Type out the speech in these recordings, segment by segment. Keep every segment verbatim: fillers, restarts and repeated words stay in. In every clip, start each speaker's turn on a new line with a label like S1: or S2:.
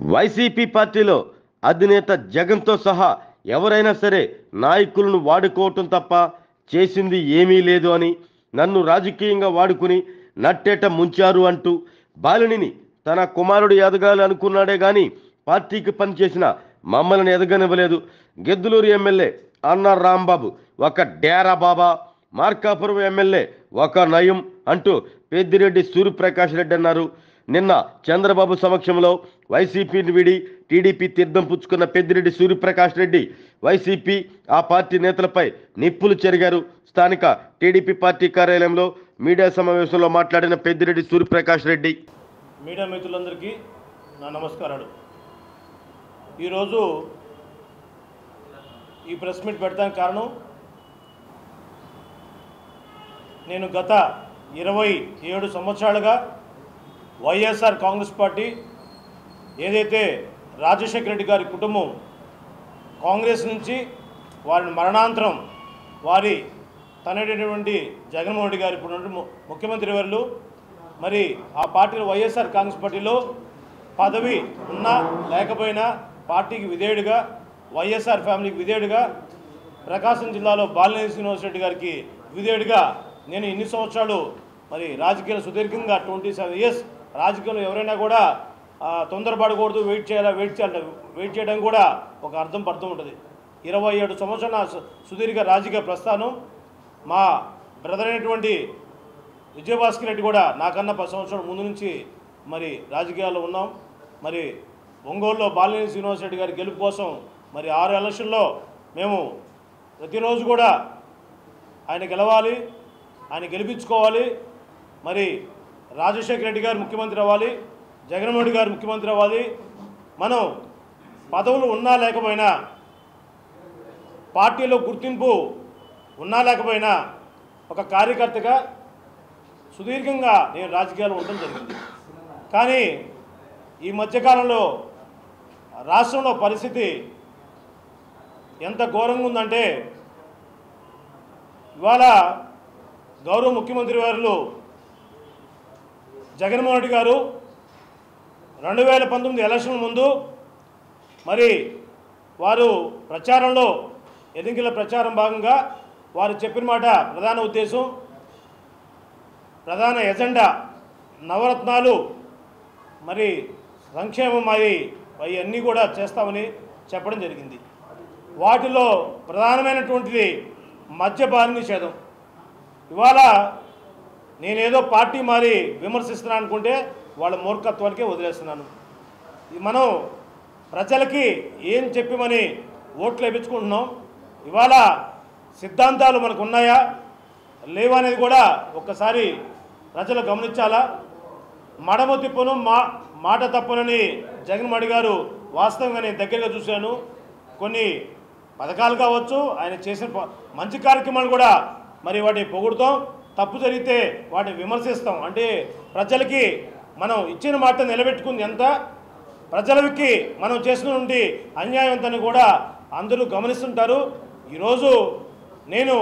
S1: YCP పార్టీలో అధినేత జగన్తో సహా ఎవరైనా సరే నాయకులను వాడుకోవటం తప్ప చేసింది ఏమీ లేదు అని, నన్ను రాజకీయంగా వాడుకుని నట్టేట ముంచారు అంటూ బాలినిని తన కుమారుడు ఎదగాలి అనుకున్నాడే కానీ పార్టీకి పనిచేసిన మమ్మల్ని ఎదగనివ్వలేదు. గిద్దలూరు ఎమ్మెల్యే అన్న రాంబాబు ఒక డేరా బాబా, మార్కాపురం ఎమ్మెల్యే ఒక నయం అంటూ పెద్దిరెడ్డి సూర్యప్రకాష్ రెడ్డి అన్నారు. నిన్న చంద్రబాబు సమక్షంలో వైసీపీని వీడి టీడీపీ తీర్థం పుచ్చుకున్న పెద్దిరెడ్డి సూర్యప్రకాష్ రెడ్డి వైసీపీ ఆ పార్టీ నేతలపై నిప్పులు చెరిగారు. స్థానిక టీడీపీ పార్టీ కార్యాలయంలో మీడియా సమావేశంలో మాట్లాడిన పెద్దిరెడ్డి సూర్యప్రకాష్ రెడ్డి,
S2: మీడియా మిత్రులందరికీ నా నమస్కారాలు. ఈరోజు ఈ ప్రెస్ మీట్ పెడతానికి కారణం, నేను గత ఇరవై ఏడు సంవత్సరాలుగా వైఎస్ఆర్ కాంగ్రెస్ పార్టీ ఏదైతే రాజశేఖర రెడ్డి గారి కుటుంబం కాంగ్రెస్ నుంచి వారిని మరణాంతరం వారి తనటువంటి జగన్మోహన్ రెడ్డి గారు ఇప్పుడు ముఖ్యమంత్రి వర్యులు మరి ఆ పార్టీలో వైఎస్ఆర్ కాంగ్రెస్ పార్టీలో పదవి ఉన్నా లేకపోయినా పార్టీకి విధేయుడిగా, వైఎస్ఆర్ ఫ్యామిలీకి విధేయుడిగా, ప్రకాశం జిల్లాలో బాలినేని శ్రీనివాసరెడ్డి గారికి విధేయుడిగా నేను ఇన్ని సంవత్సరాలు మరి రాజకీయాలు సుదీర్ఘంగా ట్వంటీ సెవెన్ ఇయర్స్ రాజకీయంలో ఎవరైనా కూడా తొందరపడకూడదు, వెయిట్ చేయాలా వెయిట్ చేయాలి వెయిట్ చేయడం కూడా ఒక అర్థం పడుతూ ఉంటుంది. ఇరవై ఏడు సంవత్సరాల సుదీర్ఘ రాజకీయ ప్రస్థానం. మా బ్రదర్ అయినటువంటి విజయభాస్కర్ రెడ్డి కూడా నాకన్నా పది సంవత్సరాల ముందు నుంచి మరి రాజకీయాల్లో ఉన్నాం. మరి ఒంగోలులో బాలినేని శ్రీనివాసరెడ్డి గారి గెలుపు కోసం మరి ఆరు ఎలక్షన్లో మేము ప్రతిరోజు కూడా ఆయన గెలవాలి, ఆయన గెలిపించుకోవాలి. మరి రాజశేఖర రెడ్డి గారు ముఖ్యమంత్రి అవ్వాలి, జగన్మోహన్ రెడ్డి గారు ముఖ్యమంత్రి అవ్వాలి. మనం పదవులు ఉన్నా లేకపోయినా, పార్టీలో గుర్తింపు ఉన్నా లేకపోయినా ఒక కార్యకర్తగా సుదీర్ఘంగా నేను రాజకీయాలు ఉండడం జరిగింది. కానీ ఈ మధ్యకాలంలో రాష్ట్రంలో పరిస్థితి ఎంత ఘోరంగా ఉందంటే, ఇవాళ గౌరవ ముఖ్యమంత్రి వారు జగన్మోహన్ రెడ్డి గారు రెండు వేల పంతొమ్మిది ఎలక్షన్ ముందు మరి వారు ప్రచారంలో ఎన్నికల ప్రచారం భాగంగా వారు చెప్పిన మాట, ప్రధాన ఉద్దేశం, ప్రధాన ఎజెండా నవరత్నాలు, మరి సంక్షేమం, అవి అవన్నీ కూడా చేస్తామని చెప్పడం జరిగింది. వాటిలో ప్రధానమైనటువంటిది మద్యపాన నిషేధం. ఇవాళ నేనేదో పార్టీ మారి విమర్శిస్తున్నాను అనుకుంటే వాళ్ళ మూర్ఖత్వానికే వదిలేస్తున్నాను. మనం ప్రజలకి ఏం చెప్పమని ఓట్లు వేయించుకుంటున్నాం. ఇవాళ సిద్ధాంతాలు మనకు ఉన్నాయా లేవా అనేది కూడా ఒక్కసారి ప్రజలు గమనించాలా. మడమ తిప్పును మా మాట తప్పునని జగన్మోహన్ రెడ్డి గారు వాస్తవంగా నేను దగ్గరగా చూశాను. కొన్ని పథకాలు కావచ్చు, ఆయన చేసిన మంచి కార్యక్రమాలు కూడా మరి వాటిని పొగుడుతాం, తప్పు జరిగితే వాటిని విమర్శిస్తాం. అంటే ప్రజలకి మనం ఇచ్చిన మాట నిలబెట్టుకుంది ఎంత, ప్రజలకి మనం చేసినటువంటి అన్యాయం ఎంతని కూడా అందరూ గమనిస్తుంటారు. ఈరోజు నేను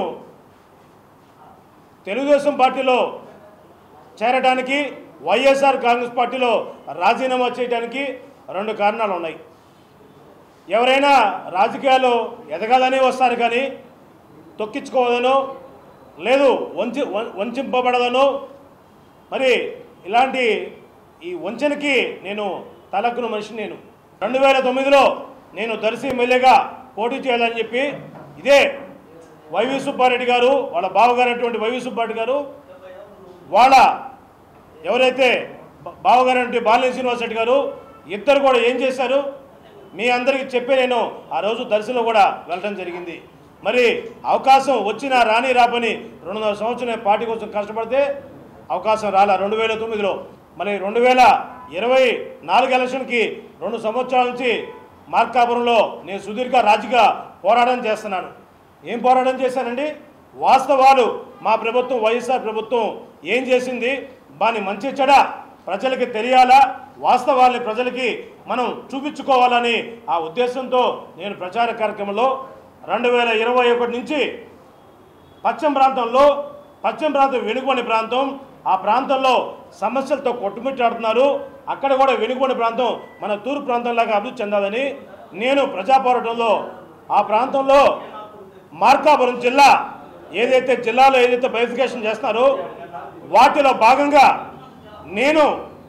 S2: తెలుగుదేశం పార్టీలో చేరడానికి, వైఎస్ఆర్ కాంగ్రెస్ పార్టీలో రాజీనామా చేయడానికి రెండు కారణాలు ఉన్నాయి. ఎవరైనా రాజకీయాలు ఎదగాలని వస్తారు కానీ తొక్కించుకోవాలనో లేదు వంచి వంచింపబడదనో, మరి ఇలాంటి ఈ వంచనకి నేను తలక్కున మనిషిని. నేను రెండు వేల తొమ్మిదిలో నేను దర్శి ఎమ్మెల్యేగా పోటీ చేయాలని చెప్పి ఇదే వైవి సుబ్బారెడ్డి గారు, వాళ్ళ బావగారైనటువంటి వైవి సుబ్బారెడ్డి గారు, వాళ్ళ ఎవరైతే బావగారైనటువంటి బాలినేని శ్రీనివాసరెడ్డి గారు, ఇద్దరు కూడా ఏం చేశారు మీ అందరికీ చెప్పి నేను ఆ రోజు దర్శిలో కూడా వెళ్ళడం జరిగింది. మరి అవకాశం వచ్చినా రాని రాపని రెండున్నర సంవత్సరం పార్టీ కోసం కష్టపడితే అవకాశం రాలా రెండు వేల తొమ్మిదిలో. మరి రెండు వేల ఇరవై నాలుగు ఎలక్షన్కి రెండు సంవత్సరాల నుంచి మార్కాపురంలో నేను సుదీర్ఘ రాజకీయ పోరాటం చేస్తున్నాను. ఏం పోరాటం చేశానండి? వాస్తవాలు, మా ప్రభుత్వం వైఎస్ఆర్ ప్రభుత్వం ఏం చేసింది, దాని మంచి చెడ ప్రజలకి తెలియాలా, వాస్తవాల్ని ప్రజలకి మనం చూపించుకోవాలని ఆ ఉద్దేశంతో నేను ప్రచార కార్యక్రమంలో రెండు వేల ఇరవై ఒకటి నుంచి పశ్చిమ ప్రాంతంలో, పశ్చిమ ప్రాంతం వెనుకబడిన ప్రాంతం, ఆ ప్రాంతంలో సమస్యలతో కొట్టుమిట్టాడుతున్నారు. అక్కడ కూడా వెనుకబడిన ప్రాంతం మన తూర్పు ప్రాంతంలాగా అభివృద్ధి చెందాలని నేను ప్రజాపోరాటంలో ఆ ప్రాంతంలో మార్కాపురం జిల్లా ఏదైతే జిల్లాలో ఏదైతే బైఫికేషన్ చేస్తున్నారో వాటిలో భాగంగా నేను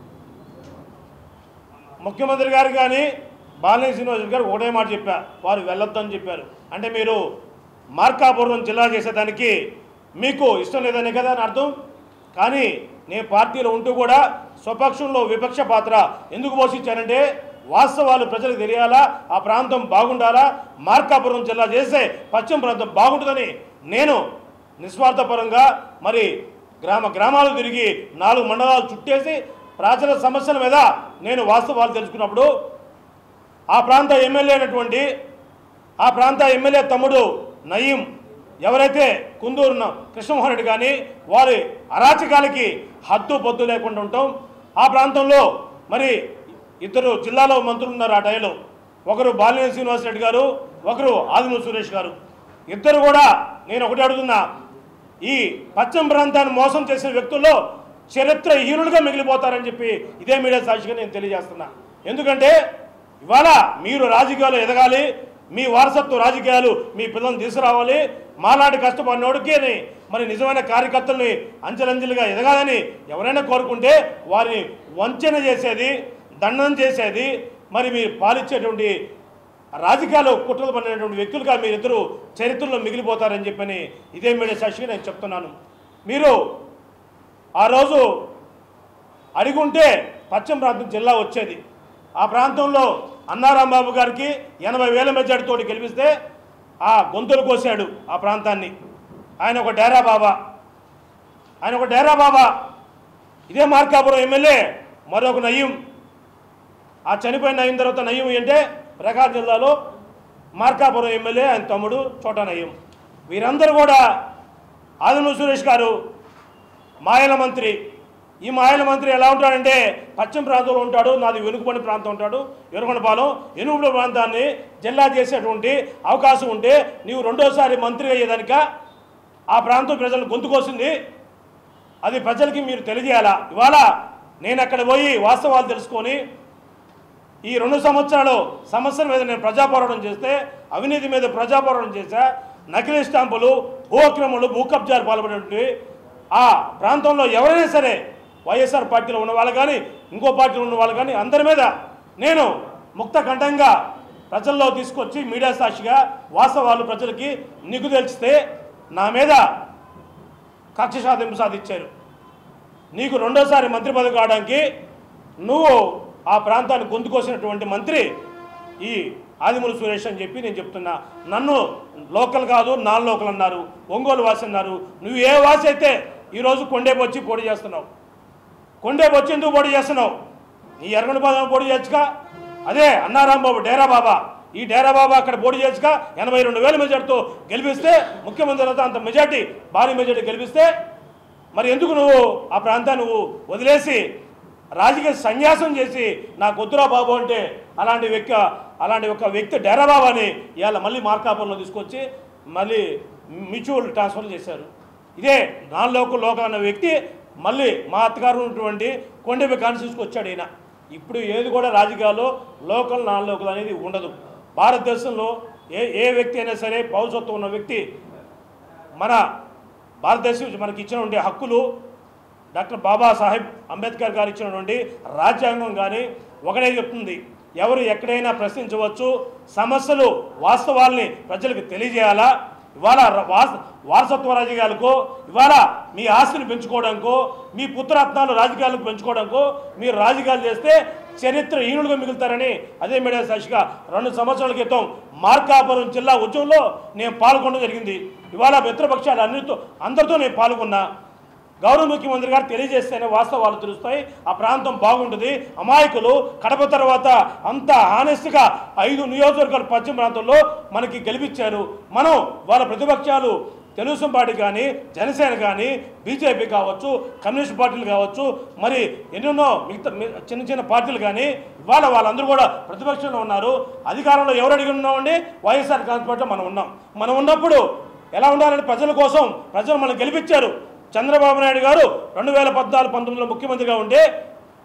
S2: ముఖ్యమంత్రి గారు కానీ బాలినేని శ్రీనివాస్ గారు ఒకటే మాట చెప్పారు, వారు వెళ్ళొద్దని చెప్పారు. అంటే మీరు మార్కాపురం జిల్లా చేసేదానికి మీకు ఇష్టం లేదనే కదా అని అర్థం. కానీ నేను పార్టీలో ఉంటూ కూడా స్వపక్షంలో విపక్ష పాత్ర ఎందుకు పోషించానంటే వాస్తవాలు ప్రజలకు తెలియాలా, ఆ ప్రాంతం బాగుండాలా, మార్కాపురం జిల్లా చేస్తే పశ్చిమ ప్రాంతం బాగుంటుందని నేను నిస్వార్థపరంగా మరి గ్రామ గ్రామాలు తిరిగి నాలుగు మండలాలు చుట్టేసి ప్రజల సమస్యల మీద నేను వాస్తవాలు తెలుసుకున్నప్పుడు ఆ ప్రాంత ఎమ్మెల్యే అయినటువంటి ఆ ప్రాంత ఎమ్మెల్యే తమ్ముడు నయీం ఎవరైతే కుందూరు కృష్ణమోహన్ రెడ్డి కానీ వారి అరాచకాలకి హద్దు పొద్దు లేకుండా ఉంటాం. ఆ ప్రాంతంలో మరి ఇద్దరు జిల్లాలో మంత్రులు ఉన్నారు ఆ టైంలో, ఒకరు బాలినేని శ్రీనివాస్ రెడ్డి గారు, ఒకరు ఆదిమూలపు సురేష్ గారు. ఇద్దరు కూడా నేను ఒకటి అడుగుతున్నా, ఈ పశ్చిమ ప్రాంతాన్ని మోసం చేసిన వ్యక్తుల్లో చరిత్రహీనులుగా మిగిలిపోతారని చెప్పి ఇదే మీడియా సాక్షిగా నేను తెలియజేస్తున్నా. ఎందుకంటే ఇవాళ మీరు రాజకీయాలు ఎదగాలి, మీ వారసత్వ రాజకీయాలు మీ పిల్లల్ని తీసుకురావాలి, మాలాంటి కష్టపడినోడికి మరి నిజమైన కార్యకర్తల్ని అంచెలంచెలుగా ఎదగాలని ఎవరైనా కోరుకుంటే వారిని వంచన చేసేది, దండం చేసేది, మరి మీరు పాలించేటువంటి రాజకీయాలు కుట్రలు పడినటువంటి వ్యక్తులుగా మీరిద్దరూ చరిత్రలో మిగిలిపోతారని చెప్పని ఇదే మీడియా సాక్షిగా నేను చెప్తున్నాను. మీరు ఆ రోజు అడిగుంటే పశ్చిమ ప్రాంతం జిల్లా వచ్చేది. ఆ ప్రాంతంలో అన్నారాంబాబు గారికి ఎనభై వేల మెజార్టీతోటి గెలిపిస్తే ఆ గొంతులు కోసాడు ఆ ప్రాంతాన్ని. ఆయన ఒక డేరా బాబా, ఆయన ఒక డేరా బాబా. ఇదే మార్కాపురం ఎమ్మెల్యే మరొక నయీం, ఆ చనిపోయిన నయీం తర్వాత నయీం అంటే ప్రకాశం జిల్లాలో మార్కాపురం ఎమ్మెల్యే ఆయన తమ్ముడు చోటా నయీం. వీరందరూ కూడా ఆదిమూలపు సురేష్ గారు మాయల మంత్రి. ఈ మాయల మంత్రి ఎలా ఉంటాడంటే పశ్చిమ ప్రాంతంలో ఉంటాడు, నాది వెనుకబడి ప్రాంతం ఉంటాడు, ఎరుగొండపాలెం వెనుకబడి ప్రాంతాన్ని జిల్లా చేసేటువంటి అవకాశం ఉంటే నీవు రెండోసారి మంత్రి అయ్యేదానిక ఆ ప్రాంతం ప్రజలను గొంతుకోసింది, అది ప్రజలకి మీరు తెలియజేయాలా. ఇవాళ నేను అక్కడ పోయి వాస్తవాలు తెలుసుకొని ఈ రెండు సంవత్సరాలు సమస్యల మీద నేను ప్రజాపోరాటం చేస్తే, అవినీతి మీద ప్రజాపోరాటం చేశా, నకిలీ స్టాంపులు, భూ అక్రమాలు, భూ కబ్జాలు పాల్పడినటువంటి ఆ ప్రాంతంలో ఎవరైనా సరే వైఎస్ఆర్ పార్టీలో ఉన్న వాళ్ళు కానీ ఇంకో పార్టీలో ఉన్న వాళ్ళు కానీ అందరి మీద నేను ముక్త కంఠంగా ప్రజల్లో తీసుకొచ్చి మీడియా సాక్షిగా వాస్తవాలు ప్రజలకి నిగ్గు తెలిస్తే నా మీద కక్ష సాధింపు సాధించారు. నీకు రెండోసారి మంత్రి పదవి కావడానికి నువ్వు ఆ ప్రాంతాన్ని గొంతుకోసినటువంటి మంత్రి ఈ ఆదిమూలపు సురేష్ అని చెప్పి నేను చెప్తున్నా. నన్ను లోకల్ కాదు నాన్ లోకల్ అన్నారు, ఒంగోలు వాసి అన్నారు. నువ్వు ఏ వాసి అయితే ఈరోజు కొండేపు వచ్చి పోటీ చేస్తున్నావు, కొండేపు వచ్చి ఎందుకు పోటీ చేస్తున్నావు? నీ ఎర్రగొండపాలెం పోటీ చేయొచ్చుగా. అదే అన్నారాంబాబు డేరా బాబా, ఈ డేరా బాబా అక్కడ పోటీ చేయొచ్చుగా. ఎనభై రెండు వేల మెజార్టీతో గెలిపిస్తే ముఖ్యమంత్రి తర్వాత అంత మెజార్టీ భారీ మెజార్టీ గెలిపిస్తే మరి ఎందుకు నువ్వు ఆ ప్రాంతాన్ని నువ్వు వదిలేసి రాజకీయ సన్యాసం చేసి నా కొద్దురా బాబు అంటే అలాంటి వ్యక్తి అలాంటి ఒక వ్యక్తి డేరా బాబాని ఇవాళ మళ్ళీ మార్కాపురంలో తీసుకొచ్చి మళ్ళీ మ్యూచువల్ ట్రాన్స్ఫర్ చేశారు. ఇదే నాన్ లోకల్ లోకల్ అన్న వ్యక్తి మళ్ళీ మా అత్తగారు ఉన్నటువంటి కొండెపి కాన్స్టిట్యూన్సీకి వచ్చాడు. ఈయన ఇప్పుడు ఏది కూడా రాజకీయాల్లో లోకల్ నాన్ లోకల్ అనేది ఉండదు. భారతదేశంలో ఏ ఏ వ్యక్తి అయినా సరే పౌరసత్వం ఉన్న వ్యక్తి మన భారతదేశం మనకి ఇచ్చినటువంటి హక్కులు డాక్టర్ బాబాసాహెబ్ అంబేద్కర్ గారు ఇచ్చినటువంటి రాజ్యాంగం కానీ ఒకటే చెప్తుంది, ఎవరు ఎక్కడైనా ప్రశ్నించవచ్చు, సమస్యలు వాస్తవాల్ని ప్రజలకు తెలియజేయాలా. ఇవాళ వాస వారసత్వ రాజకీయాలకో, ఇవాళ మీ ఆస్తిని పెంచుకోవడానికో, మీ పుత్రరత్నాలు రాజకీయాలకు పెంచుకోవడానికో మీరు రాజకీయాలు చేస్తే చరిత్రహీనులుగా మిగులుతారని అదే మీడియా సాక్షిగా రెండు సంవత్సరాల క్రితం మార్కాపురం జిల్లా ఉద్యమంలో నేను పాల్గొనడం జరిగింది. ఇవాళ మిత్రపక్షాలు అన్నిటితో అందరితో నేను పాల్గొన్నా. గౌరవ ముఖ్యమంత్రి గారు తెలియజేస్తేనే వాస్తవాలు తెలుస్తాయి, ఆ ప్రాంతం బాగుంటుంది. అమాయకులు కడప తర్వాత అంత హానెస్ట్గా ఐదు నియోజకవర్గాలు పశ్చిమ ప్రాంతంలో మనకి గెలిపించారు. మనం వాళ్ళ ప్రతిపక్షాలు తెలుగుదేశం పార్టీ కానీ, జనసేన కానీ, బీజేపీ కావచ్చు, కమ్యూనిస్ట్ పార్టీలు కావచ్చు, మరి ఎన్నెన్నో మిగతా చిన్న చిన్న పార్టీలు కానీ ఇవాళ వాళ్ళందరూ కూడా ప్రతిపక్షంలో ఉన్నారు. అధికారంలో ఎవరు అడిగి ఉన్నామండి? వైఎస్ఆర్ కాంగ్రెస్ పార్టీలో మనం ఉన్నాం. మనం ఉన్నప్పుడు ఎలా ఉండాలని ప్రజల కోసం ప్రజలు మనం గెలిపించారు. చంద్రబాబు నాయుడు గారు రెండు వేల పద్నాలుగు పంతొమ్మిదిలో ముఖ్యమంత్రిగా ఉంటే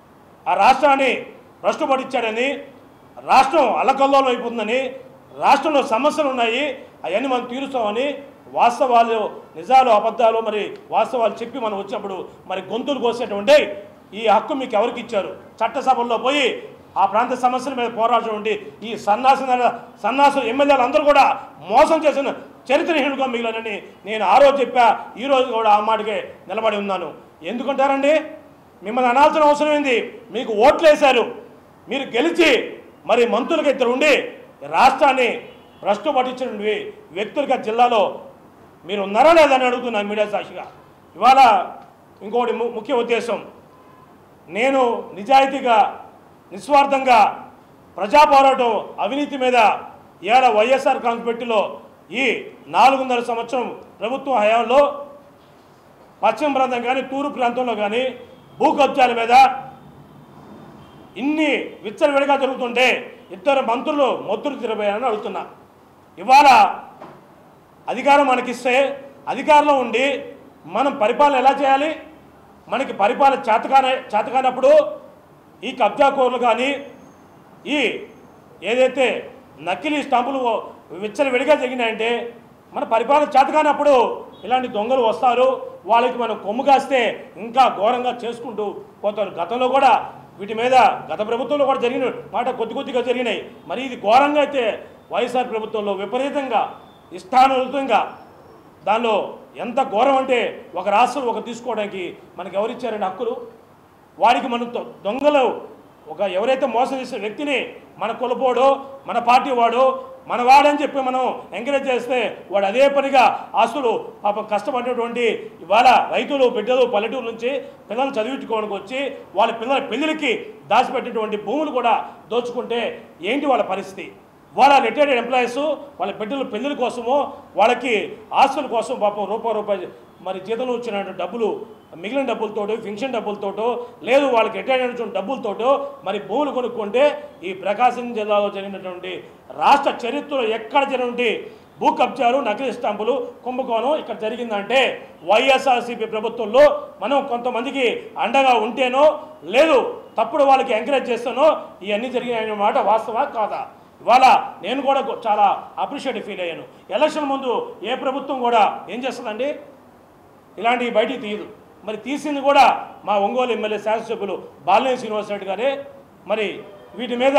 S2: ఆ రాష్ట్రాన్ని భ్రష్టు పట్టించాడని, రాష్ట్రం అల్లకల్లోలం అయిపోతుందని, రాష్ట్రంలో సమస్యలు ఉన్నాయి అవన్నీ మనం తీరుస్తామని వాస్తవాలు నిజాలు అబద్ధాలు మరి వాస్తవాలు చెప్పి మనం వచ్చినప్పుడు మరి గొంతులు కోసేటువంటి ఈ హక్కు మీకు ఎవరికి ఇచ్చారు? చట్టసభల్లో పోయి ఆ ప్రాంత సమస్యల మీద పోరాటటువంటి ఈ సన్నాస సన్నాసు ఎమ్మెల్యేలు అందరూ కూడా మోసం చేసిన చరిత్రహీనులుగా మిగిలినని నేను ఆ రోజు చెప్పా, ఈరోజు కూడా ఆ మాటకే నిలబడి ఉన్నాను. ఎందుకంటారండి? మిమ్మల్ని అనాల్సిన అవసరం ఏంది? మీకు ఓట్లు వేశారు, మీరు గెలిచి మరి మంత్రులకు ఇద్దరు ఉండి రాష్ట్రాన్ని భ్రష్టు పట్టించిన వ్యక్తులుగా జిల్లాలో మీరు ఉన్నారా లేదని అడుగుతున్నాను మీడియా సాక్షిగా. ఇవాళ ఇంకోటి ముఖ్య ఉద్దేశం, నేను నిజాయితీగా నిస్వార్థంగా ప్రజా పోరాటం అవినీతి మీద ఇవాళ వైఎస్ఆర్ కాంగ్రెస్ పార్టీలో ఈ నాలుగున్నర సంవత్సరం ప్రభుత్వ హయాంలో పశ్చిమ ప్రాంతం కానీ తూర్పు ప్రాంతంలో కానీ భూ కబ్జాల మీద ఇన్ని విచ్చలవిడిగా జరుగుతుంటే ఇద్దరు మంత్రులు మొత్తులు తిరబోయారని అడుగుతున్నా. ఇవాళ అధికారం మనకిస్తే అధికారంలో ఉండి మనం పరిపాలన ఎలా చేయాలి? మనకి పరిపాలన చేతకానే చేతకానప్పుడు ఈ కబ్జాకోర్లు కానీ ఈ ఏదైతే నకిలీ స్టాంపులు విచ్చలవిడిగా జరిగినాయంటే మన పరిపాలన చేతకానప్పుడు ఇలాంటి దొంగలు వస్తారు, వాళ్ళకి మనం కొమ్ము కాస్తే ఇంకా ఘోరంగా చేసుకుంటూ పోతారు. గతంలో కూడా వీటి మీద గత ప్రభుత్వంలో కూడా జరిగిన మాట కొద్ది కొద్దిగా జరిగినాయి. మరి ఇది ఘోరంగా అయితే వైఎస్ఆర్ ప్రభుత్వంలో విపరీతంగా ఇష్టానుతంగా దానిలో ఎంత ఘోరం అంటే ఒక రాష్ట్రం ఒక తీసుకోవడానికి మనకి ఎవరిచ్చారండి హక్కులు? వారికి మనం దొంగలు ఒక ఎవరైతే మోసం చేసే వ్యక్తిని మన కులపోడో మన పార్టీ వాడో మన వాడని చెప్పి మనం ఎంకరేజ్ చేస్తే వాడు అదే పనిగా ఆస్తులు పాపం కష్టపడినటువంటి ఇవాళ రైతులు బిడ్డలు పల్లెటూరు నుంచి పిల్లలు చదివించుకోవడానికి వచ్చి వాళ్ళ పిల్లల పెళ్లికి దాచిపెట్టినటువంటి భూములు కూడా దోచుకుంటే ఏంటి వాళ్ళ పరిస్థితి? వాళ్ళ రిటైర్డ్ ఎంప్లాయీస్ వాళ్ళ బిడ్డల పెళ్లిల కోసమో వాళ్ళకి ఆస్తుల కోసం పాపం రూపాయి రూపాయి మరి జీతంలో వచ్చిన డబ్బులు మిగిలిన డబ్బులతోటో పెన్షన్ డబ్బులతోటో లేదు వాళ్ళకి రిటైర్డ్ అయినటువంటి డబ్బులతోటో మరి భూములు కొనుక్కుంటే ఈ ప్రకాశం జిల్లాలో జరిగినటువంటి రాష్ట్ర చరిత్రలో ఎక్కడ జరిగినటువంటి భూ కబ్జాలు నకిలీ స్టాంపులు కుంభకోణం ఇక్కడ జరిగిందంటే వైఎస్ఆర్సీపీ ప్రభుత్వంలో మనం కొంతమందికి అండగా ఉంటేనో లేదు తప్పుడు వాళ్ళకి ఎంకరేజ్ చేస్తానో ఇవన్నీ జరిగినాయన్న మాట వాస్తవా కాదా? ఇవాళ నేను కూడా చాలా అప్రిషియేట్ ఫీల్ అయ్యాను. ఎలక్షన్ ముందు ఏ ప్రభుత్వం కూడా ఏం చేస్తుందండి? ఇలాంటివి బయటికి తీయదు. మరి తీసింది కూడా మా ఒంగోలు ఎమ్మెల్యే శాసనసభ్యులు బాలినేని శ్రీనివాస్ రెడ్డి గారే. మరి వీటి మీద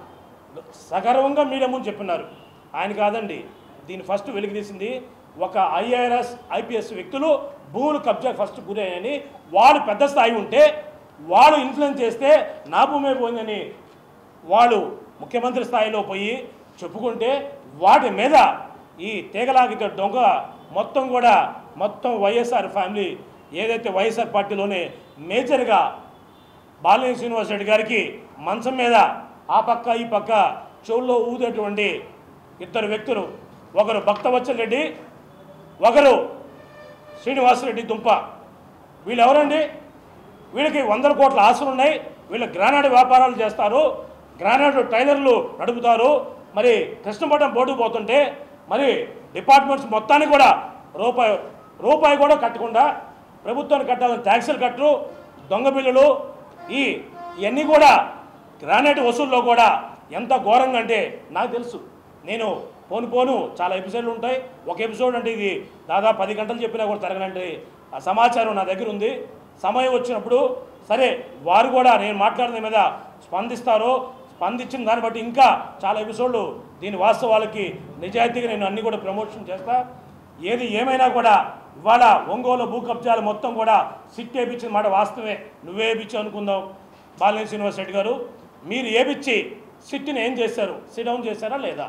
S2: సగర్వంగా మీడియా ముందు చెప్పినారు. ఆయన కాదండి దీన్ని ఫస్ట్ వెలికి తీసింది ఒక ఐఆర్ఎస్ ఐపీఎస్ వ్యక్తులు భూములు కబ్జా ఫస్ట్ గురయ్యాయని, వాళ్ళు పెద్ద స్థాయి ఉంటే వాళ్ళు ఇన్ఫ్లుయెన్స్ చేస్తే నా భూమే పోయిందని వాళ్ళు ముఖ్యమంత్రి స్థాయిలో పోయి చెప్పుకుంటే వాటి మీద ఈ తీగలాగిత దొంగ మొత్తం కూడా మొత్తం వైఎస్ఆర్ ఫ్యామిలీ ఏదైతే వైఎస్ఆర్ పార్టీలోనే మేజర్గా బాలినేని శ్రీనివాస్ రెడ్డి గారికి మంచం మీద ఆ పక్క ఈ పక్క చెవుల్లో ఊదేటువంటి ఇద్దరు వ్యక్తులు, ఒకరు భక్తవత్సల్ రెడ్డి, ఒకరు శ్రీనివాసరెడ్డి దుంప. వీళ్ళు ఎవరండి? వీళ్ళకి వందల కోట్ల ఆస్తులు ఉన్నాయి, వీళ్ళు గ్రానైట్ వ్యాపారాలు చేస్తారు, గ్రానైట్ టైలర్లు నడుపుతారు. మరి కృష్ణపట్నం బోర్డుకు పోతుంటే మరి డిపార్ట్మెంట్స్ మొత్తాన్ని కూడా రూపాయి రూపాయి కూడా కట్టకుండా ప్రభుత్వానికి కట్టాలని ట్యాక్సులు కట్టరు, దొంగ బిల్లులు ఈ ఇవన్నీ కూడా గ్రానైట్ వసూల్లో కూడా ఎంత ఘోరంగా అంటే నాకు తెలుసు. నేను పోను పోను చాలా ఎపిసోడ్లు ఉంటాయి. ఒక ఎపిసోడ్ అంటే ఇది దాదాపు పది గంటలు చెప్పినా కూడా తరగనంటే ఆ సమాచారం నా దగ్గర ఉంది. సమయం వచ్చినప్పుడు సరే వారు కూడా నేను మాట్లాడిన మీద స్పందిస్తారో స్పందించిన దాన్ని బట్టి ఇంకా చాలా ఎపిసోడ్లు దీని వాస్తవాలకి నిజాయితీగా నేను అన్నీ కూడా ప్రమోషన్ చేస్తా. ఏది ఏమైనా కూడా ఇవాళ ఒంగోలు భూ కబ్జాలు మొత్తం కూడా సిట్ వేయించిన మాట వాస్తవమే. నువ్వే వేయించి అనుకుందాం బాలినేని శ్రీనివాస్ రెడ్డి గారు, మీరు ఏపిచ్చి సిట్ని ఏం చేశారు? సిట్ డౌన్ చేశారా లేదా?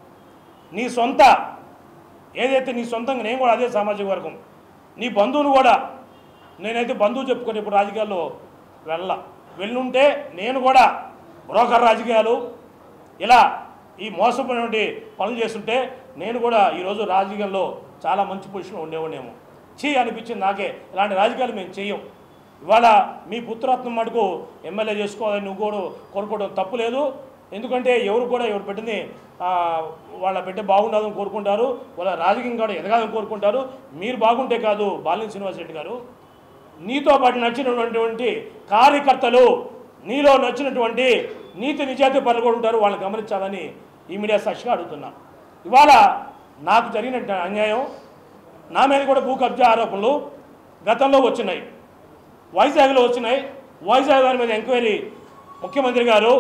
S2: నీ సొంత ఏదైతే నీ సొంతంగా నేను కూడా అదే సామాజిక వర్గం, నీ బంధువును కూడా నేనైతే బంధువు చెప్పుకొని ఇప్పుడు రాజకీయాల్లో వెళ్ళ వెళ్ళుంటే నేను కూడా బ్రోకర్ రాజకీయాలు ఇలా ఈ మోసపోయినటువంటి పనులు చేస్తుంటే నేను కూడా ఈరోజు రాజకీయాల్లో చాలా మంచి పొజిషన్లో ఉండేవాడేమో. చీ అనిపించింది నాకే. ఇలాంటి రాజకీయాలు మేము చెయ్యం. ఇవాళ మీ పుత్రరత్నం మటుకు ఎమ్మెల్యే చేసుకోవాలని నువ్వు కూడా కోరుకోవడం తప్పు లేదు. ఎందుకంటే ఎవరు కూడా ఎవరు బిడ్డని వాళ్ళ బిడ్డ బాగుండాలని కోరుకుంటారు, వాళ్ళ రాజకీయం కూడా ఎదగాలని కోరుకుంటారు. మీరు బాగుంటే కాదు బాలినేని శ్రీనివాస్ రెడ్డి గారు, నీతో పాటు నచ్చినటువంటి కార్యకర్తలు నీలో నచ్చినటువంటి నీతి నిజాయితీ పనులు కూడా ఉంటారు, వాళ్ళని గమనించాలని ఈ మీడియా సాక్షిగా అడుగుతున్నా. ఇవాళ నాకు జరిగిన అన్యాయం, నా మీద కూడా భూ కబ్జా ఆరోపణలు గతంలో వచ్చినాయి, వైజాగ్లో వచ్చినాయి. వైజాగ్ దాని మీద ఎంక్వైరీ ముఖ్యమంత్రి గారు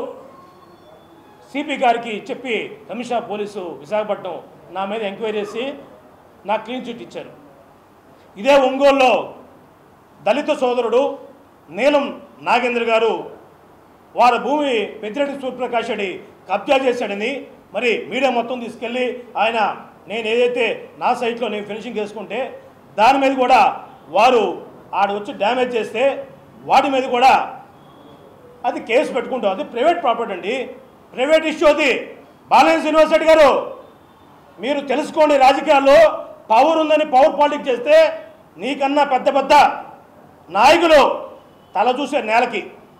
S2: సిపి గారికి చెప్పి కమిషనర్ పోలీసు విశాఖపట్నం నా మీద ఎంక్వైరీ చేసి నాకు క్లీన్ చిట్ ఇచ్చారు. ఇదే ఒంగోలులో దళిత సోదరుడు నీలం నాగేంద్ర గారు వారి భూమి పెద్దిరెడ్డి సూర్యప్రకాష్ రెడ్డి కబ్జా చేశాడని మరి మీడియా మొత్తం తీసుకెళ్ళి ఆయన నేను ఏదైతే నా సైట్లో నేను ఫినిషింగ్ చేసుకుంటే దాని మీద కూడా వారు ఆడ వచ్చి డ్యామేజ్ చేస్తే వాటి మీద కూడా అది కేసు పెట్టుకుంటాం. అది ప్రైవేట్ ప్రాపర్టీ అండి, ప్రైవేట్ ఇష్యూ అది. బాలనేని శ్రీనివాసరెడ్డి గారు మీరు తెలుసుకోండి, రాజకీయాల్లో పవర్ ఉందని పవర్ పాలిటిక్స్ చేస్తే నీకన్నా పెద్ద పెద్ద నాయకులు తల చూసే నేలకి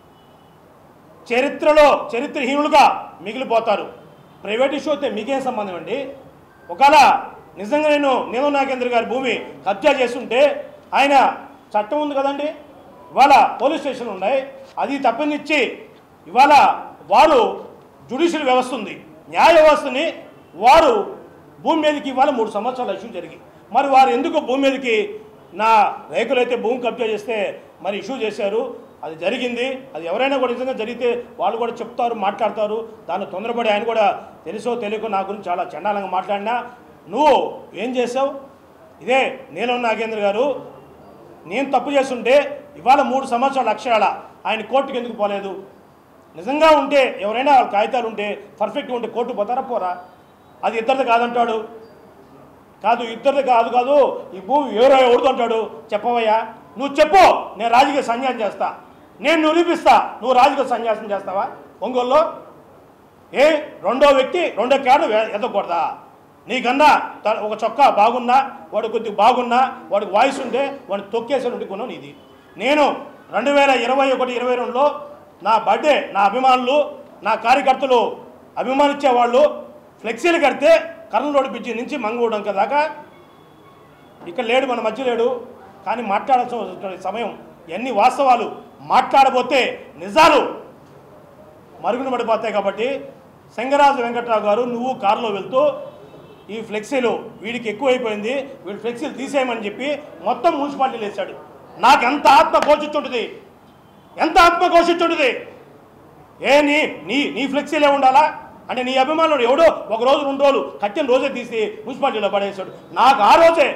S2: చరిత్రలో చరిత్రహీనులుగా మిగిలిపోతారు. ప్రైవేట్ ఇష్యూ అయితే మీకేం సంబంధం అండి? ఒకవేళ నిజంగా నేను నీలం నాగేంద్ర గారి భూమి కబ్జా చేస్తుంటే ఆయన చట్టం ఉంది కదండి, ఇవాళ పోలీస్ స్టేషన్లు ఉన్నాయి, అది తప్పనిచ్చి ఇవాళ వారు జ్యుడిషియల్ వ్యవస్థ ఉంది, న్యాయ వ్యవస్థని వారు భూమి మీదకి ఇవాళ మూడు సంవత్సరాల ఇష్యూ జరిగి మరి వారు ఎందుకు భూమి మీదకి నా రైతులైతే భూమి కబ్జా చేస్తే మరి ఇష్యూ చేశారు. అది జరిగింది, అది ఎవరైనా కూడా నిజంగా జరిగితే వాళ్ళు కూడా చెప్తారు, మాట్లాడతారు. దాన్ని తొందరపడి ఆయన కూడా తెలుసో తెలియకో నా గురించి చాలా చండాలంగా మాట్లాడినా నువ్వు ఏం చేసావు? ఇదే నీలం నాగేంద్ర గారు నేను తప్పు చేస్తుంటే ఇవాళ మూడు సంవత్సరాల అక్షరాల ఆయన కోర్టుకు ఎందుకు పోలేదు? నిజంగా ఉంటే ఎవరైనా వాళ్ళ కాగితాలు ఉంటే పర్ఫెక్ట్గా ఉంటే కోర్టు పోతారా పోరా? అది ఇద్దరిది కాదంటాడు, కాదు ఇద్దరిది కాదు కాదు ఈ భూమి ఎవరో ఎవరితో అంటాడు. చెప్పవయ్యా, నువ్వు చెప్పు, నేను రాజకీయ సన్యాసం చేస్తా, నేను నిరూపిస్తా. నువ్వు రాజకీయ సన్యాసం చేస్తావా ఒంగోలులో? ఏ రెండో వ్యక్తి రెండో క్యాడు ఎదగకూడదా? నీకన్నా ఒక చొక్కా బాగున్నా, వాడు కొద్దిగా బాగున్నా, వాడికి వాయిస్ ఉంటే వాడిని తొక్కేసి ఉంటుకున్నావు నీది. నేను రెండు వేల ఇరవై ఒకటి ఇరవై రెండులో నా బర్త్డే నా అభిమానులు నా కార్యకర్తలు అభిమానించేవాళ్ళు ఫ్లెక్సీలు కడితే కర్నూలు రోడ్డు బ్రిడ్జి నుంచి మంగళూరు దాకా ఇక్కడ లేడు, మన మధ్య లేడు. కానీ మాట్లాడాల్సిన సమయం ఎన్ని వాస్తవాలు మాట్లాడబోతే నిజాలు మరుగున పడిపోతాయి. కాబట్టి సింగరాజు వెంకట్రావు గారు నువ్వు కారులో వెళ్తూ ఈ ఫ్లెక్సీలు వీడికి ఎక్కువైపోయింది, వీడు ఫ్లెక్సీలు తీసేయమని చెప్పి మొత్తం మున్సిపాలిటీలు వేశాడు. నాకు ఎంత ఆత్మ ఘోషించుంటుంది, ఎంత ఆత్మ ఘోషించుంటుంది. ఏ నీ నీ నీ ఫ్లెక్సీలే ఉండాలా అంటే నీ అభిమానులు ఎవడో ఒక రోజు రెండు రోజులు కట్టిన రోజే తీసి మున్సిపాలిటీలో పడేసాడు. నాకు ఆ రోజే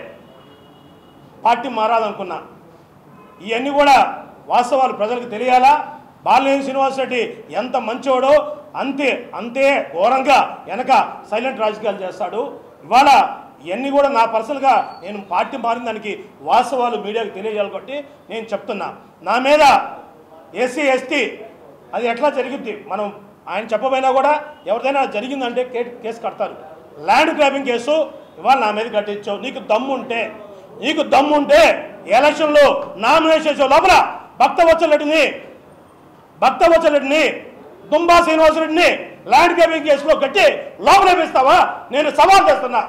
S2: పార్టీ మారాలనుకున్నా. ఇవన్నీ కూడా వాస్తవాలు ప్రజలకు తెలియాలా. బాలినేని శ్రీనివాసరెడ్డి ఎంత మంచోడో అంతే అంతే ఘోరంగా వెనక సైలెంట్ రాజకీయాలు చేస్తాడు. ఇవాళ ఇవన్నీ కూడా నా పర్సనల్గా నేను పార్టీ మారిన దానికి వాస్తవాలు మీడియాకు తెలియజేయాలి కాబట్టి నేను చెప్తున్నా. నా మీద ఎస్సీ ఎస్టీ అది ఎట్లా జరిగింది మనం ఆయన చెప్పబోయినా కూడా ఎవరిదైనా జరిగిందంటే కేసు కడతారు. ల్యాండ్ గ్రాబింగ్ కేసు ఇవాళ నా మీద కట్టించావు. నీకు దమ్ముంటే నీకు దమ్ముంటే ఎలక్షన్లో నామినేషన్ చేసే లోపల భక్తవత్సలరెడ్డిని భక్తవత్సలరెడ్డిని దుంబా శ్రీనివాసరెడ్డిని ల్యాండ్ గ్రాబింగ్ కేసులో కట్టి లోపల వేస్తావా? నేను సవాల్ చేస్తున్నా.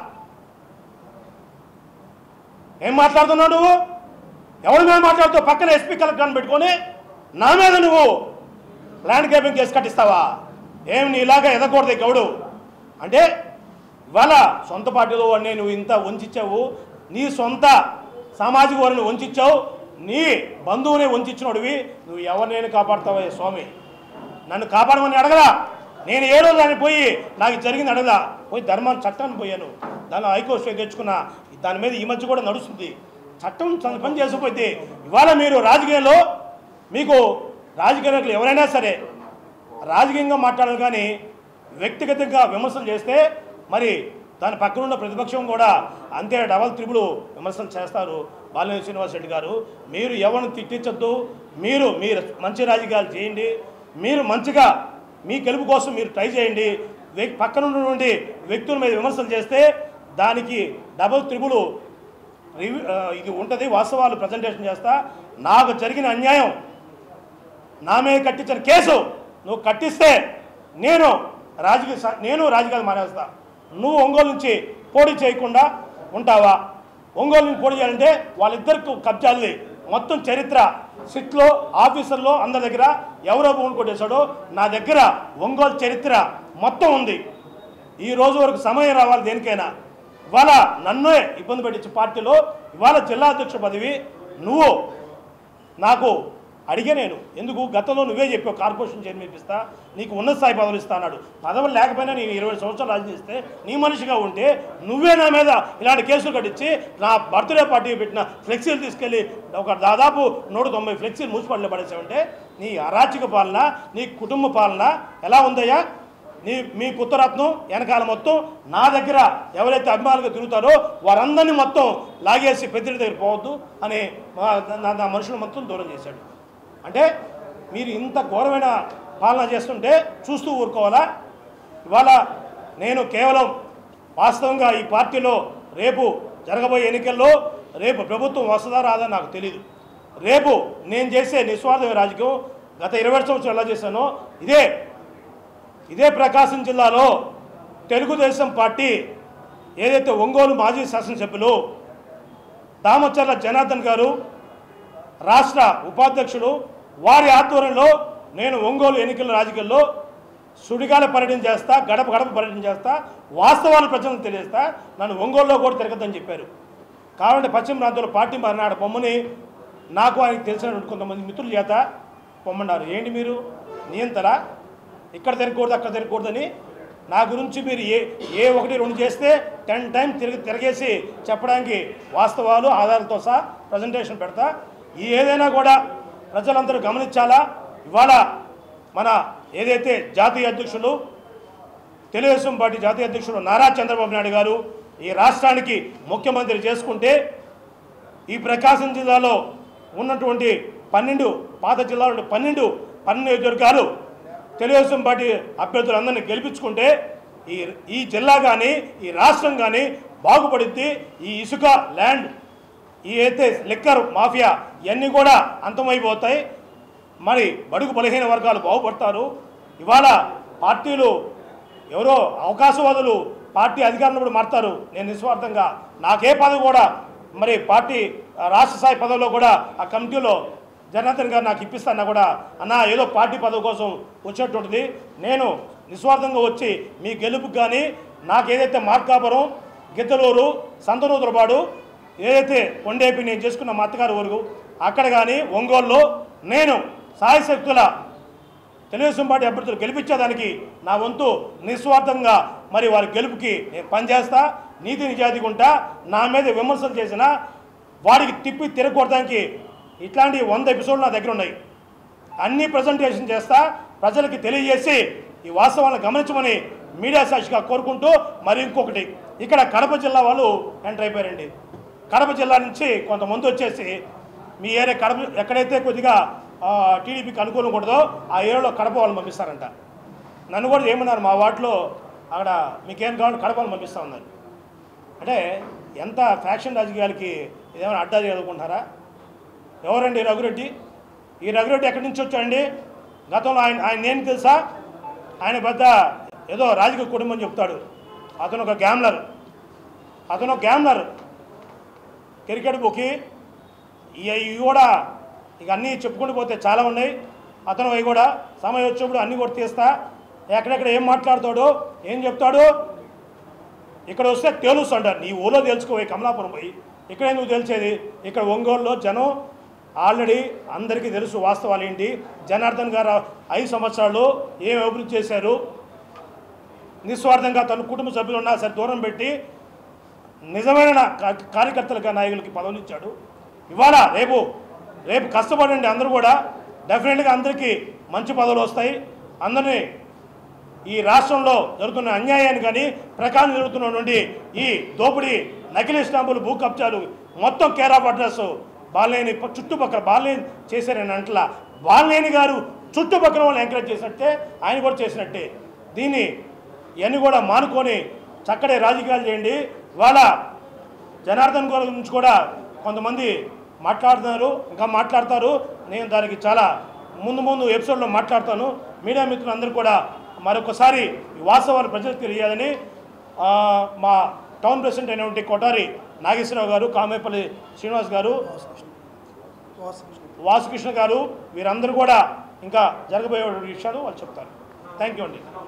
S2: ఏం మాట్లాడుతున్నావు నువ్వు? ఎవరి మీద మాట్లాడుతావు? పక్కన ఎస్పీ కలెక్టర్ పెట్టుకొని నా మీద నువ్వు ల్యాండ్ గ్రాబింగ్ కేసు కట్టిస్తావా? ఏం నీ ఇలాగా ఎదగకూడదు గౌడు అంటే ఇవాళ సొంత పార్టీలో వాడిని నువ్వు ఇంత వంచావు, నీ సొంత సామాజిక వారిని వంచావు, నీ బంధువుని వంచినోడివి. నువ్వు ఎవరినైనా కాపాడుతావా స్వామి? నన్ను కాపాడమని అడగలా. నేను ఏ రోజు దాన్ని పోయి నాకు జరిగింది అడగలా. పోయి ధర్మాన్ని చట్టాన్ని పోయాను, దానిలో హైకోర్టు తెచ్చుకున్నా. దాని మీద ఈ మధ్య కూడా నడుస్తుంది. చట్టం తన పని చేసిపోతే ఇవాళ మీరు రాజకీయంలో మీకు రాజకీయ నాయకులు ఎవరైనా సరే రాజకీయంగా మాట్లాడాలి కానీ వ్యక్తిగతంగా విమర్శలు చేస్తే మరి దాని పక్కనున్న ప్రతిపక్షం కూడా అంతే డబల్ త్రిబుల్ విమర్శలు చేస్తారు. బాలినేని శ్రీనివాసరెడ్డి గారు మీరు ఎవరిని తిట్టించొద్దు, మీరు మీరు మంచి రాజకీయాలు చేయండి, మీరు మంచిగా మీ గెలుపు కోసం మీరు ట్రై చేయండి. పక్కనున్నటువంటి వ్యక్తుల మీద విమర్శలు చేస్తే దానికి డబల్ త్రిబుల్ రివ్యూ ఇది ఉంటుంది. వాస్తవాలు ప్రజెంటేషన్ చేస్తా. నాకు జరిగిన అన్యాయం నా మీద కట్టించిన కేసు నువ్వు కట్టిస్తే నేను రాజకీయ నేను రాజకీయాలు మానేస్తా. నువ్వు ఒంగోలు నుంచి పోటీ చేయకుండా ఉంటావా? ఒంగోలు నుంచి పోటీ చేయాలంటే వాళ్ళిద్దరికి కబ్జాలు మొత్తం చరిత్ర సిట్లో ఆఫీసర్లో అందరి దగ్గర ఎవరో భూములు కొట్టేశాడో నా దగ్గర ఒంగోలు చరిత్ర మొత్తం ఉంది. ఈ రోజు వరకు సమయం రావాలి దేనికైనా. ఇవాళ నన్నే ఇబ్బంది పెట్టించే పార్టీలో ఇవాళ జిల్లా అధ్యక్ష పదవి నువ్వు నాకు అడిగే నేను ఎందుకు గతంలో నువ్వే చెప్పావు కార్పొరేషన్ చైర్మన్ ఇప్పిస్తా నీకు ఉన్నత స్థాయి పదవులు ఇస్తా అన్నాడు. పదవులు లేకపోయినా నేను ఇరవై సంవత్సరాలు రాజీ చేస్తే నీ మనిషిగా ఉంటే నువ్వే నా మీద ఇలాంటి కేసులు కట్టించి నా బర్త్డే పార్టీ పెట్టిన ఫ్లెక్సీలు తీసుకెళ్ళి ఒక దాదాపు నూట తొంభై ఫ్లెక్సీలు మూసిపడిలో పడేసావంటే నీ అరాచక పాలన నీ కుటుంబ పాలన ఎలా ఉందయ్యా? నీ మీ పుత్రరత్నం వెనకాల మొత్తం నా దగ్గర ఎవరైతే అభిమానులుగా తిరుగుతారో వారందరినీ మొత్తం లాగేసి పెద్దడి దగ్గర పోవద్దు అని నా మనుషులు మొత్తం దూరం చేశాడు. అంటే మీరు ఇంత ఘోరమైన పాలన చేస్తుంటే చూస్తూ ఊరుకోవాలా? ఇవాళ నేను కేవలం వాస్తవంగా ఈ పార్టీలో రేపు జరగబోయే ఎన్నికల్లో రేపు ప్రభుత్వం వస్తుందా రాదా నాకు తెలీదు. రేపు నేను చేసే నిస్వార్థ రాజకీయం గత ఇరవై సంవత్సరాలు ఎలా చేశానో ఇదే ఇదే ప్రకాశం జిల్లాలో తెలుగుదేశం పార్టీ ఏదైతే ఒంగోలు మాజీ శాసనసభ్యులు దామచర్ల జనార్దన్ గారు రాష్ట్ర ఉపాధ్యక్షుడు వారి ఆధ్వర్యంలో నేను ఒంగోలు ఎన్నికల రాజకీయాల్లో సుడిగాల పర్యటన చేస్తా, గడప గడప పర్యటన చేస్తా, వాస్తవాలు ప్రజలకు తెలియజేస్తా, నన్ను ఒంగోలులో కూడా తిరగద్దని చెప్పారు. కాబట్టి పశ్చిమ ప్రాంతంలో పార్టీ మారినాడు బొమ్మని నాకు ఆయనకు తెలిసినటువంటి కొంతమంది మిత్రుల చేత పొమ్మన్నారు. ఏంటి మీరు నియంతరా ఇక్కడ తిరగకూడదు అక్కడ తిరగకూడదని నా గురించి మీరు ఏ ఏ ఒకటి రెండు చేస్తే టెన్ టైం తిరిగి తిరగేసి చెప్పడానికి వాస్తవాలు ఆధారాలతో సహా ప్రజెంటేషన్ పెడతా. ఈ ఏదైనా కూడా ప్రజలందరూ గమనించాలా. ఇవాళ మన ఏదైతే జాతీయ అధ్యక్షులు తెలుగుదేశం పార్టీ జాతీయ అధ్యక్షుడు నారా చంద్రబాబు నాయుడు గారు ఈ రాష్ట్రానికి ముఖ్యమంత్రి చేసుకుంటే ఈ ప్రకాశం జిల్లాలో ఉన్నటువంటి పన్నెండు పాత జిల్లాలో పన్నెండు పన్నెండు నియోజకవర్గాలు తెలుగుదేశం పార్టీ అభ్యర్థులందరినీ గెలిపించుకుంటే ఈ ఈ జిల్లా కానీ ఈ రాష్ట్రం కానీ బాగుపడుద్ది. ఈ ఇసుక ల్యాండ్ ఈ అయితే లిక్కర్ మాఫియా ఇవన్నీ కూడా అంతమైపోతాయి. మరి బడుగు బలహీన వర్గాలు బాగుపడతారు. ఇవాళ పార్టీలు ఎవరో అవకాశవాదులు పార్టీ అధికారంలో మారుతారు. నేను నిస్వార్థంగా నాకే పదవి కూడా మరి పార్టీ రాష్ట్ర స్థాయి పదవిలో కూడా ఆ కమిటీలో జనార్దన్ గారు నాకు ఇప్పిస్తానా కూడా అన్న ఏదో పార్టీ పదవి కోసం వచ్చేటువంటిది. నేను నిస్వార్థంగా వచ్చి మీ గెలుపుకి కానీ నాకు ఏదైతే మార్కాపురం గిద్దలూరు సంతనూతులపాడు ఏదైతే కొండేపి నేను చేసుకున్న మా అత్తగారు ఊరుగు అక్కడ కానీ ఒంగోలులో నేను సాయశక్తుల తెలుగుదేశం పార్టీ అభ్యర్థులు గెలిపించేదానికి నా వంతు నిస్వార్థంగా మరి వారి గెలుపుకి నేను పనిచేస్తా. నీతి నిజాయితీగా ఉంటా. నా మీద విమర్శలు చేసిన వాడికి తిప్పి తిరగకూడదానికి ఇట్లాంటి వంద ఎపిసోడ్లు నా దగ్గర ఉన్నాయి. అన్నీ ప్రజెంటేషన్ చేస్తా, ప్రజలకి తెలియజేసి ఈ వాస్తవాలను గమనించమని మీడియా సాక్షిగా కోరుకుంటూ మరి ఇంకొకటి ఇక్కడ కడప జిల్లా వాళ్ళు ఎంటర్ అయిపోయారండి. కడప జిల్లా నుంచి కొంతమంది వచ్చేసి మీ ఏరియా కడప ఎక్కడైతే కొద్దిగా టీడీపీకి అనుకూలంగా ఉంటుందో ఆ ఏరియాలో కడప వాళ్ళని పంపిస్తారంట. నన్ను కూడా ఏమన్నారు మా వార్డులో అక్కడ మీకేం కావాలంటే కడప వాళ్ళని పంపిస్తూ ఉన్నారు. అంటే ఎంత ఫ్యాక్షన్ రాజకీయాలకి ఇదేమైనా అడ్డా చదువుకుంటారా? ఎవరండి రఘురెడ్డి? ఈ రఘురెడ్డి ఎక్కడి నుంచి వచ్చాడండి? గతంలో ఆయన ఆయన నేను తెలుసా? ఆయన పెద్ద ఏదో రాజకీయ కుటుంబం చెప్తాడు. అతను ఒక గ్యామ్లర్ అతను ఒక గ్యామ్లర్ క్రికెట్ బుకి ఇవి కూడా ఇక అన్నీ చెప్పుకుంటూ పోతే చాలా ఉన్నాయి. అతను అవి కూడా సమయం వచ్చినప్పుడు అన్నీ కూడా తీస్తా. ఎక్కడెక్కడ ఏం మాట్లాడతాడో ఏం చెప్తాడు ఇక్కడ వస్తే తెలుసు అంటారు. నీ ఊళ్ళో తెలుసుకోవే కమలాపురం పోయి ఇక్కడే నువ్వు తెలిసేది. ఇక్కడ ఒంగోలులో జనం ఆల్రెడీ అందరికీ తెలుసు వాస్తవాలు ఏంటి. జనార్దన్ గారు ఐదు సంవత్సరాలు ఏం అభివృద్ధి చేశారు. నిస్వార్థంగా తన కుటుంబ సభ్యులు ఉన్నా సరే దూరం పెట్టి నిజమైన కార్యకర్తలుగా నాయకులకి పదవులు ఇచ్చాడు. ఇవాళ రేపు రేపు కష్టపడండి అందరూ కూడా డెఫినెట్గా అందరికీ మంచి పదవులు వస్తాయి. అందరినీ ఈ రాష్ట్రంలో జరుగుతున్న అన్యాయాన్ని కానీ ప్రకారం జరుగుతున్నటువంటి ఈ దోపిడీ నకిలీ స్టాంపులు భూ కబ్జాలు మొత్తం కేర్ ఆఫ్ అడ్రస్ బాలినేని చుట్టుపక్కల బాలినేని చేశారని అంటలా బాలినేని గారు చుట్టుపక్కల వాళ్ళు ఎంకరేజ్ చేసినట్టే ఆయన కూడా చేసినట్టే. దీన్ని ఇవన్నీ కూడా మానుకొని చక్కటి రాజకీయాలు చేయండి. ఇవాళ జనార్దన్ గారి గురించి కూడా కొంతమంది మాట్లాడుతున్నారు, ఇంకా మాట్లాడతారు. నేను దానికి చాలా ముందు ముందు ఎపిసోడ్లో మాట్లాడతాను. మీడియా మిత్రులందరూ కూడా మరొకసారి ఈ వాస్తవాలు ప్రజలకు తెలియాలని మా టౌన్ ప్రెసిడెంట్ అయినటువంటి కొటారి నాగేశ్వరరావు గారు, కామేపల్లి శ్రీనివాస్ గారు వాసుకృష్ణ గారు వీరందరూ కూడా ఇంకా జరగబోయే విషయాలు వాళ్ళు చెప్తారు. థ్యాంక్ యూ అండి.